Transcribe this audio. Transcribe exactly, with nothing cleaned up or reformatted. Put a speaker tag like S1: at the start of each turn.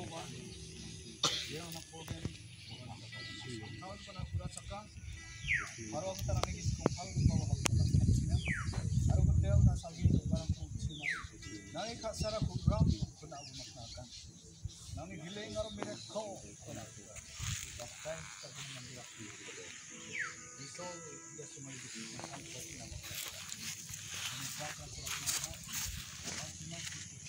S1: ba? Dia anak ko din. Kau pa na pura saka. Baru aku tanang ini kung hal ko ba ako tanang sina. Aro ko tel na sagi ko barang ko sina. Nang ikasara ko ram ko na ako maknakan. Nang gilay ngaro mire ko ko na. Bakay sa bunang dilak. Iso dia sumay dito. Ang kasi na mo. Ang bakal ko na. Ang